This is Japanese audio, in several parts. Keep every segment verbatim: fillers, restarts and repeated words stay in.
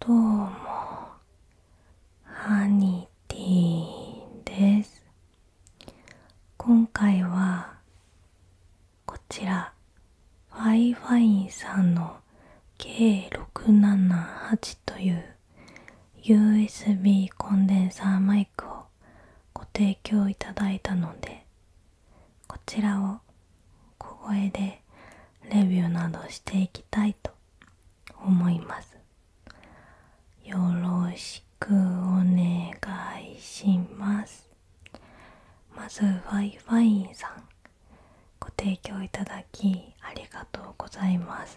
どうも、ハニティです。今回はこちらファイファインさんの ケーろくななはち という ユーエスビー コンデンサーマイクをご提供いただいたので、こちらを小声でレビューなどしていきたいと思います。よろしくお願いします。まずファイファインさん、ご提供いただきありがとうございます。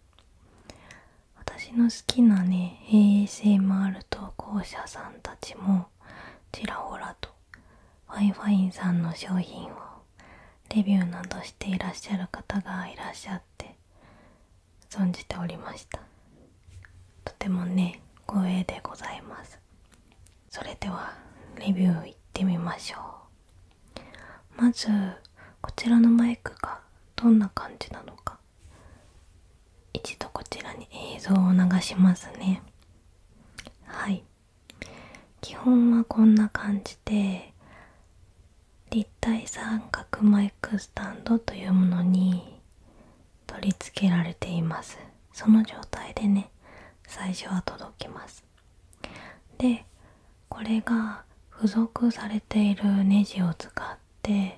私の好きなね エーエスエムアール 投稿者さんたちもちらほらとファイファインさんの商品をレビューなどしていらっしゃる方がいらっしゃって存じておりました。とてもね光栄でございます。それではレビューいってみましょう。まずこちらのマイクがどんな感じなのか、一度こちらに映像を流しますね。はい、基本はこんな感じで、立体三角マイクスタンドというものに取り付けられています。その状態でね最初は届きます。でこれが付属されているネジを使って、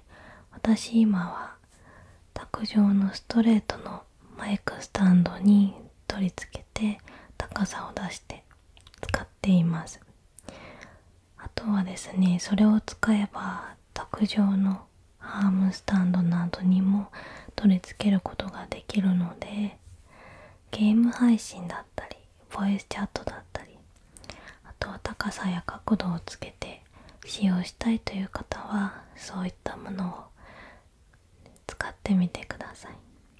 私今は卓上のストレートのマイクスタンドに取り付けて高さを出して使っています。あとはですね、それを使えば卓上のアームスタンドなどにも取り付けることができるので、ゲーム配信だったりボイスチャットだったり、あとは高さや角度をつけて使用したいという方はそういったものを使ってみてください。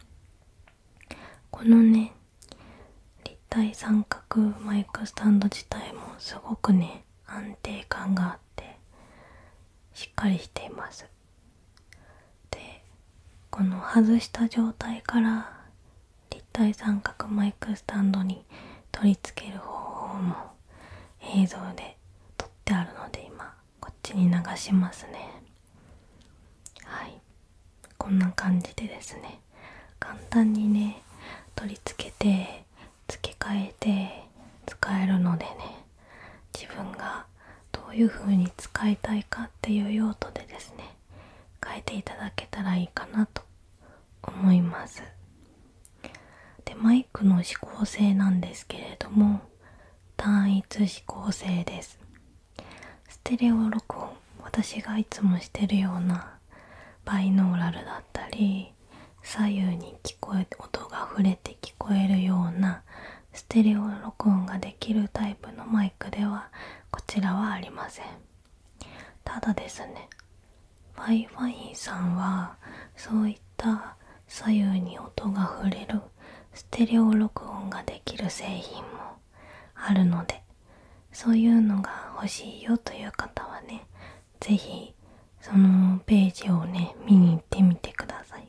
このね立体三角マイクスタンド自体もすごくね安定感があってしっかりしています。でこの外した状態から立体三角マイクスタンドに取り付ける方法も映像で撮ってあるので今こっちに流しますね。はい、こんな感じでですね、簡単にね取り付けて付け替えて使えるのでね、自分がどういう風に使いたいかっていう用途でですね変えていただけたらいいかなと思います。でマイクの指向性なんですけれども単一指向性です。ステレオ録音、私がいつもしてるようなバイノーラルだったり左右に聞こえ音が触れて聞こえるようなステレオ録音ができるタイプのマイクではこちらはありません。ただですね、ファイファインさんはそういった左右に音が触れるステレオ録音ができる製品もあるので、そういうのが欲しいよという方はねぜひそのページをね見に行ってみてください。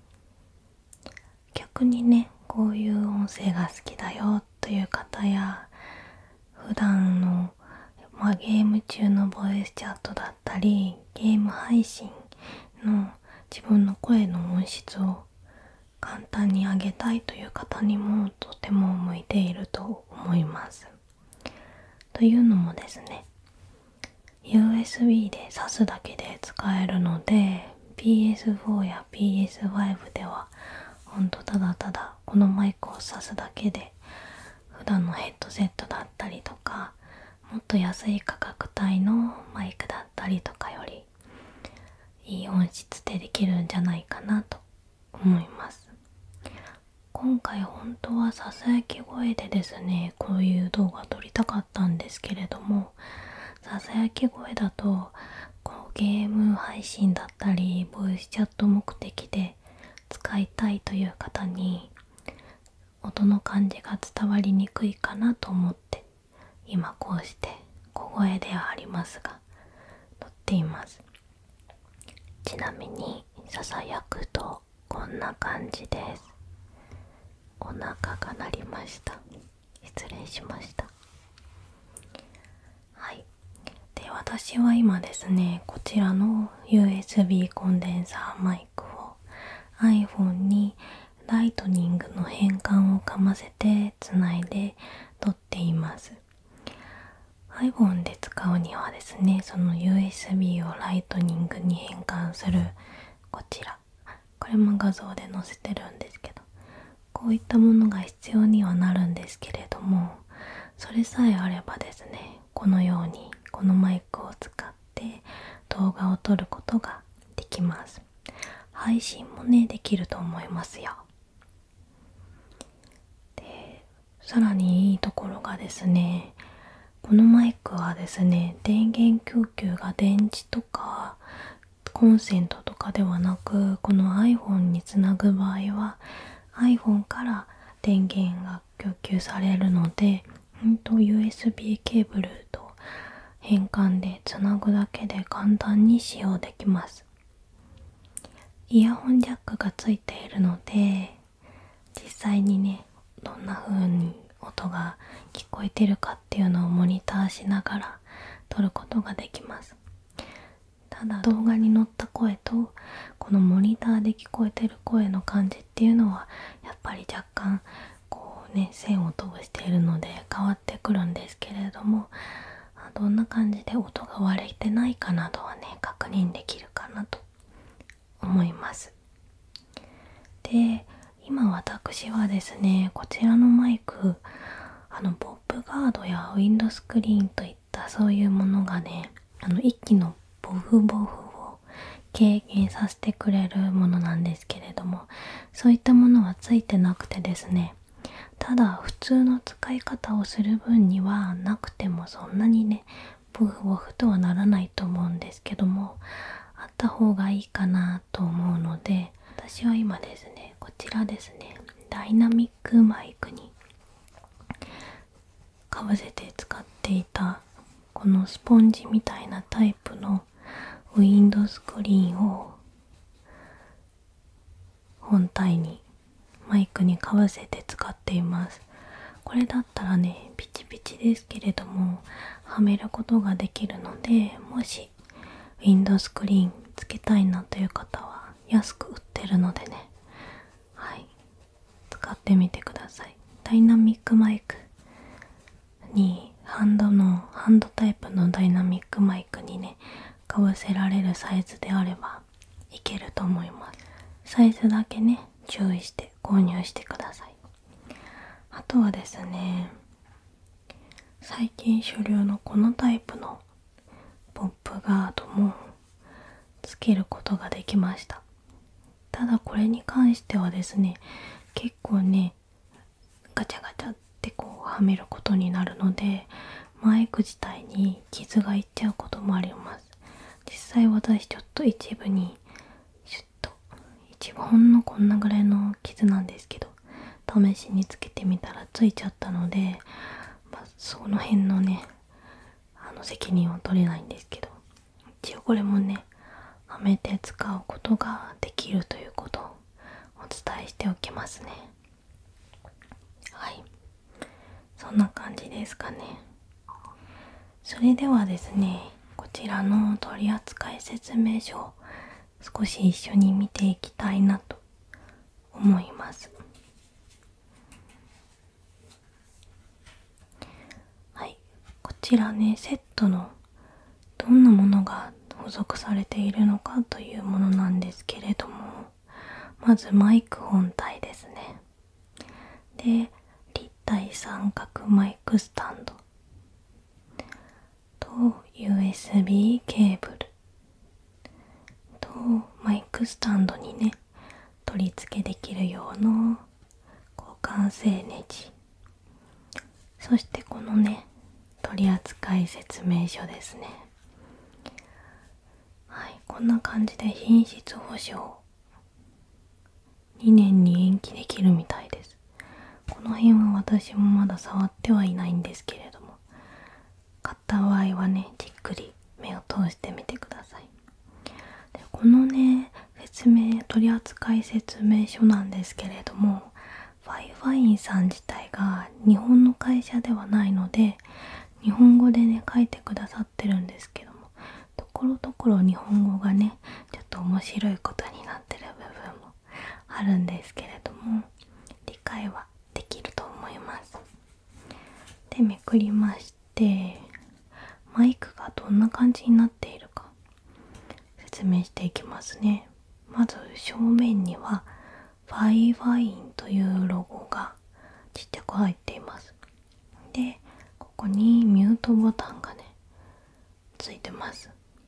逆にねこういう音声が好きだよという方や、普段の、まあ、ゲーム中のボイスチャットだったりゲーム配信の自分の声の音質を簡単に上げたいという方にもとても向いていると思います。というのもですね、 ユーエスビー で挿すだけで使えるので ピーエスフォー や ピーエスファイブ ではほんとただただこのマイクを挿すだけで普段のヘッドセットだったりとかもっと安い価格帯のマイクだったりとかよりいい音質でできるんじゃないかなと思います。今回本当はささやき声でですねこういう動画撮りたかったんですけれども、ささやき声だとこうゲーム配信だったりボイスチャット目的で使いたいという方に音の感じが伝わりにくいかなと思って今こうして小声ではありますが撮っています。ちなみにささやくとこんな感じです。お腹が鳴りました。失礼しました。 私は今ですね、こちらの ユーエスビー コンデンサーマイクを iPhone にライトニングの変換をかませてつないで撮っています。 iPhone で使うにはですね、その ユーエスビー をライトニングに変換するこちら、これも画像で載せてるんですけど、こういったものが必要にはなるんですけれども、それさえあればですね、このようにこのマイクを使って動画を撮ることができます。配信もね、できると思いますよ。で、さらにいいところがですね、このマイクはですね、電源供給が電池とかコンセントとかではなく、この iPhone につなぐ場合は iPhone から電源が供給されるので、んと ユーエスビー ケーブルと変換でつなぐだけで簡単に使用できます。イヤホンジャックがついているので、実際にね、どんな風に音が聞こえてるかっていうのをモニターしながら撮ることができます。ただ動画に載った声とこのモニターで聞こえてる声の感じっていうのはやっぱり若干こうね、線を通しているので変わってくるんですけれども、どんな感じで音が割れてないかなどはね、確認できるかなと思います。で、今私はですね、こちらのマイク、あのポップガードやウィンドスクリーンといったそういうものがね、あの一気のボフボフを軽減させてくれるものなんですけれども、そういったものはついてなくてですね、ただ普通の使い方をする分にはなくてもそんなにね、ボフボフとはならないと思うんですけども、あった方がいいかなと思うので、私は今ですね、こちらですね、ダイナミックマイクにかぶせて使っていたこのスポンジみたいなタイプのウィンドスクリーンを本体にマイクにかぶせて使っています。これだったらね、ピチピチですけれどもはめることができるので、もしウィンドスクリーンつけたいなという方は安く売ってるのでね、はい、使ってみてください。ダイナミックマイクにハンドのハンドタイプのダイナミックマイクにね、かぶせられるサイズであればいけると思います。サイズだけね、注意して購入してください。あとはですね、最近主流のこのタイプのポップガードもつけることができました。ただこれに関してはですね、結構ね、ガチャガチャってこうはめることになるので、マイク自体に傷がいっちゃうこともあります。実際私ちょっと一部にシュッと、一部ほんのこんなぐらいの傷なんですけど、試しにつけてみたらついちゃったので、まあ、その辺のね、あの責任は取れないんですけど、一応これもね、はめて使うことができるということをお伝えしておきますね。はい、そんな感じですかね。それではですね、こちらの取扱説明書を少し一緒に見ていきたいなと思います。はい、こちらね、セットのどんなものが付属されているのかというものなんですけれども、まずマイク本体ですね。で、立体三角マイクスタンドと ユーエスビー ケーブルとマイクスタンドにね、取り付けできる用の交換性ネジ、そしてこのね、取扱説明書ですね。はい、こんな感じで品質保証にねんに延期できるみたいです。この辺は私もまだ触ってはいないんですけれども、買った場合はね、じっくり目を通してみてください。で、このね、説明取扱説明書なんですけれども、ファイファインさん自体が日本の会社ではないので、日本語でね、書いてくださってるんですけど、 ころどころ日本語がねちょっと面白いことになってる部分もあるんですけれども、理解はできると思います。で、めくりまして、マイクがどんな感じになっているか説明していきますね。まず正面にはファイファインというロゴがちっちゃく入っています。で、ここにミュートボタンがねついてます。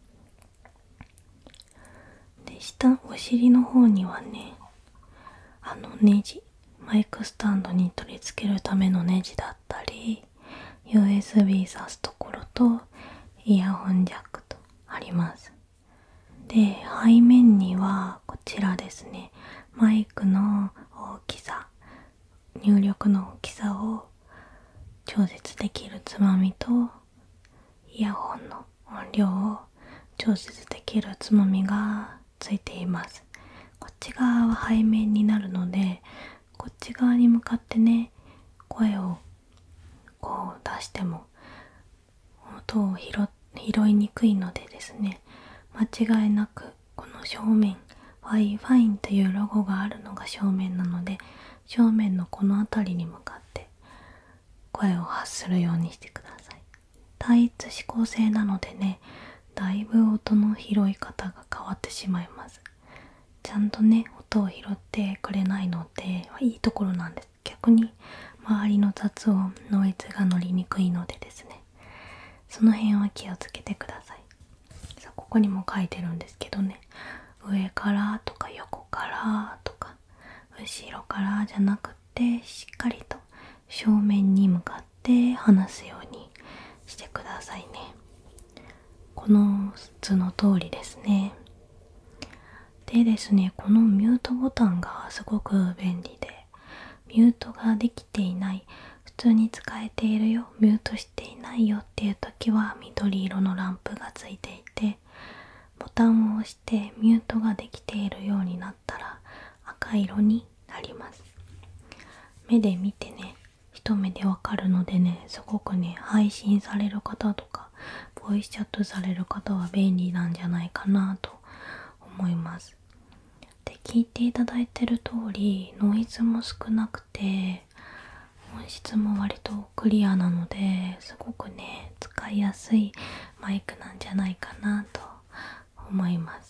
で、下お尻の方にはね、あのネジ、マイクスタンドに取り付けるためのネジだったり、 ユーエスビー 挿すところとイヤホンジャックとあります。で、背面にはこちらですね、マイクの大きさ、入力の大きさを調節できるつまみと、イヤホンの音量を調節できるつまみがついています。こっち側は背面になるので、こっち側に向かってね、声をこう出しても音を拾拾いにくいのでですね、間違いなくこの正面、ファイファインというロゴがあるのが正面なので、正面のこの辺りに向かって声を発するようにしてください。単一指向性なのでね、だいぶ音の拾い方が変わってしまいます。ちゃんとね音を拾ってくれないのでいいところなんです。逆に周りの雑音、ノイズが乗りにくいのでですね、その辺は気をつけてください。さあ、ここにも書いてるんですけどね、上からとか横からとか後ろからじゃなくってしっかりと正面に向かって話すようにしてくださいね。この図の通りですね。でですね、このミュートボタンがすごく便利で、ミュートができていない、普通に使えているよ、ミュートしていないよっていう時は緑色のランプがついていて、ボタンを押してミュートができているようになったら赤色になります。目で見てね、一目でわかるのでね、すごくね、配信される方とかボイスチャットされる方は便利なんじゃないかなと思います。で、聞いていただいてる通りノイズも少なくて音質も割とクリアなので、すごくね使いやすいマイクなんじゃないかなと思います。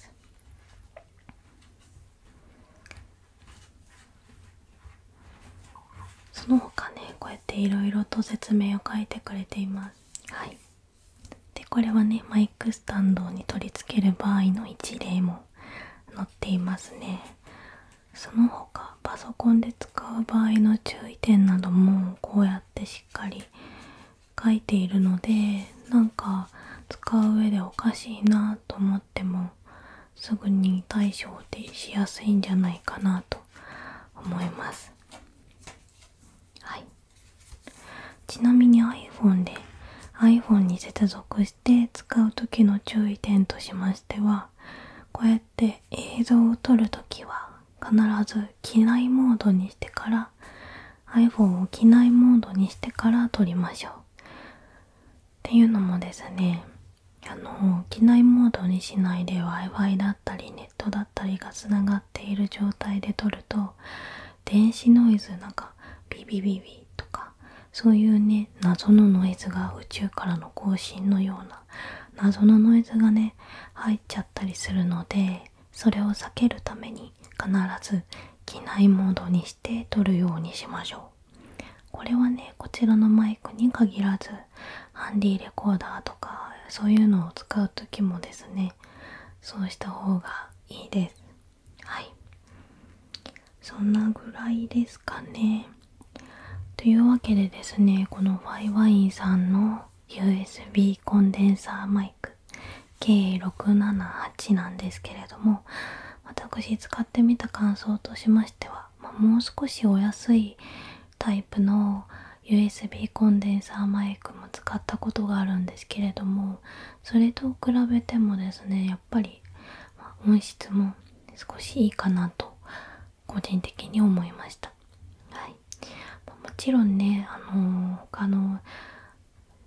その他ね、こうやっていろいろと説明を書いてくれています。はい。で、これはね、マイクスタンドに取り付ける場合の一例も載っていますね。その他、パソコンで使う場合の注意点などもこうやってしっかり書いているので、なんか使う上でおかしいなと思ってもすぐに対処でしやすいんじゃないかなと思います。はい。ちなみに iPhone で iPhone に接続して使う時の注意点としましては、こうやって映像を撮るときは必ず機内モードにしてから iPhone を機内モードにしてから撮りましょう。っていうのもですね、あの機内モードにしないで Wi-Fi だったりネットだったりがつながっている状態で撮ると、電子ノイズ、なんかビビビビとかそういうね謎のノイズが、宇宙からの更新のような謎のノイズがね入っちゃったりするので、それを避けるために必ず機内モードにして撮るようにしましょう。これはね、こちらのマイクに限らずハンディレコーダーとかそういうのを使う時もですね、そうした方がいいです。はい、そんなぐらいですかね。というわけでですね、このファイワインさんの ユーエスビー コンデンサーマイク ケーろくななはち なんですけれども、私使ってみた感想としましては、まあ、もう少しお安いタイプの ユーエスビー コンデンサーマイクも使ったことがあるんですけれども、それと比べてもですね、やっぱり、まあ、音質も少しいいかなと個人的に思いました。はい、もちろんね、あのー、他の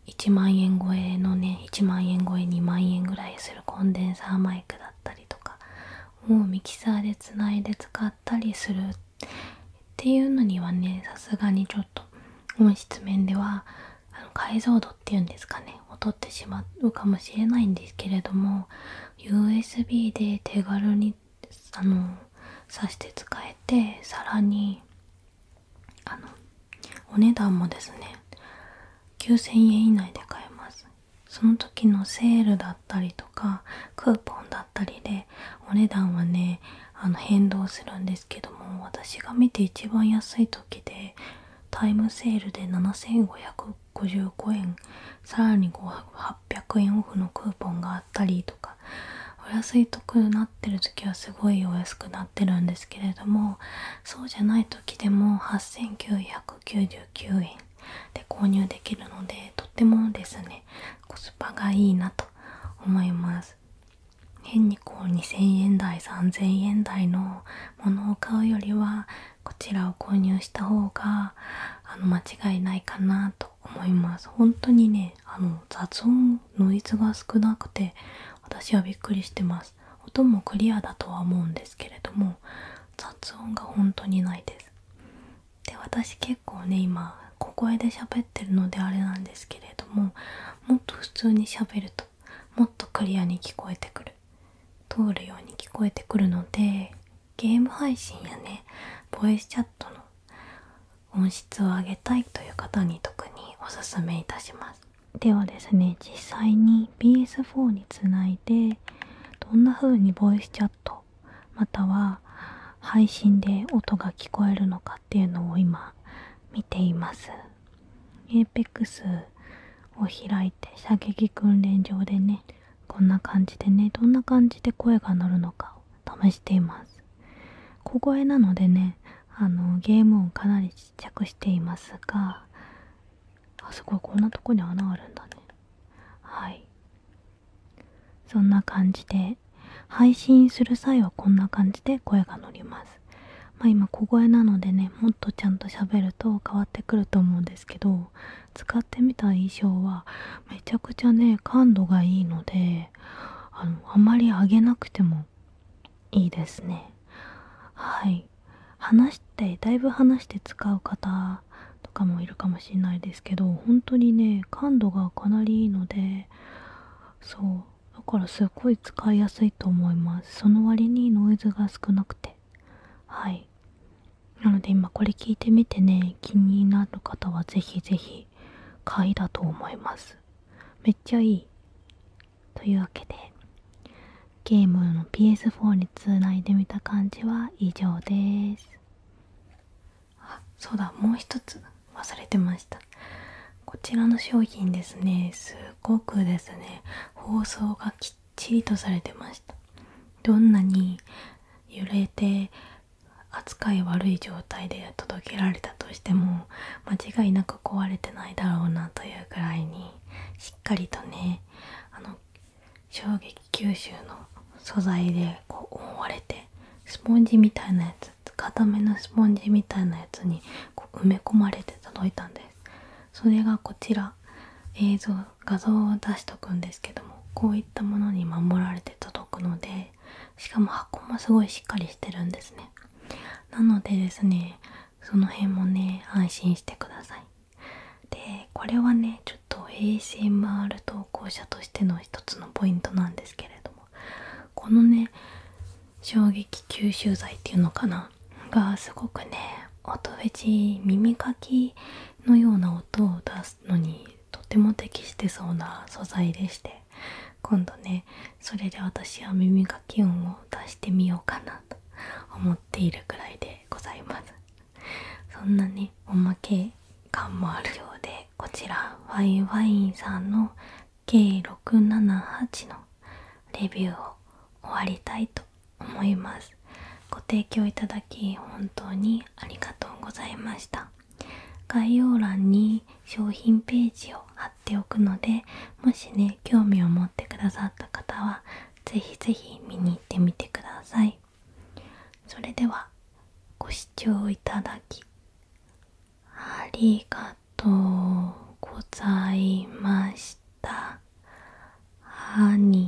いちまんえん超えのね、いちまんえん超えにまんえんぐらいするコンデンサーマイクだったりとかをミキサーでつないで使ったりするっていうのにはね、さすがにちょっと音質面ではあの解像度っていうんですかね、劣ってしまうかもしれないんですけれども、 ユーエスビー で手軽にあの挿して使えて、さらにあのお値段もですねきゅうせんえん以内で買えます。その時のセールだったりとかクーポンだったりでお値段はねあの変動するんですけども、私が見て一番安い時でタイムセールでななせんごひゃくごじゅうごえん、さらにはっぴゃくえんオフのクーポンがあったりとか、お安い得になってる時はすごいお安くなってるんですけれども、そうじゃない時でもはっせんきゅうひゃくきゅうじゅうきゅうえんで購入できるので、とってもですねコスパがいいなと思います。変にこうにせんえん台さんぜんえん台のものを買うよりはこちらを購入した方があの間違いないかなと思います。本当にねあの雑音ノイズが少なくて私はびっくりしてます。音もクリアだとは思うんですけれども雑音が本当にないです。で、私結構ね今小声で喋ってるのであれなんですけれども、もっと普通に喋るともっとクリアに聞こえてくる通るように聞こえてくるので、ゲーム配信やねボイスチャットの音質を上げたいという方に特におすすめいたします。ではですね、実際に ピーエスフォー につないでどんな風にボイスチャットまたは配信で音が聞こえるのかっていうのを今見ています。 Apex を開いて射撃訓練場でね、こんな感じでね、どんな感じで声が乗るのかを試しています。小声なのでね、あのゲーム音かなりちっちゃくしていますが、あ、すごい、こんなとこに穴あるんだね。はい、そんな感じで配信する際はこんな感じで声が乗ります。まあ今小声なのでね、もっとちゃんと喋ると変わってくると思うんですけど、使ってみた印象はめちゃくちゃね感度がいいので、あのあまり上げなくてもいいですね。はい、話してだいぶ話して使う方とかもいるかもしれないですけど、本当にね感度がかなりいいので、そうだからすごい使いやすいと思います。その割にノイズが少なくて、はい、なので今これ聞いてみてね気になる方はぜひぜひ買いだと思います。めっちゃいい。というわけでゲームの ピーエスフォー につないでみた感じは以上です。あ、そうだ、もう一つ忘れてました。こちらの商品ですね、すごくですね包装がきっちりとされてました。どんなに揺れて扱い悪い状態で届けられたとしても間違いなく壊れてないだろうなというくらいにしっかりとね、あの衝撃吸収の素材でこう覆われて、スポンジみたいなやつ、固めのスポンジみたいなやつにこう埋め込まれて届いたんです。それがこちら、映像画像を出しとくんですけども、こういったものに守られて届くので、しかも箱もすごいしっかりしてるんですね。なのでですね、その辺もね安心してください。で、これはねちょっと エーエスエムアール 投稿者としての一つのポイントなんですけれども、このね衝撃吸収剤っていうのかながすごくね音フェチ、耳かきのような音を出すのにとても適してそうな素材でして、今度ねそれで私は耳かき音を出してみようかなと思っているくらいでございます。そんなねおまけ感もあるようで、こちらファインファインさんの ケーろくななはち のレビューを終わりたいと思います。ご提供いただき本当にありがとうございました。概要欄に商品ページを貼っておくので、もしね興味を持ってくださった方はぜひぜひ見に行ってみてください。それではご視聴いただきありがとうございまハニ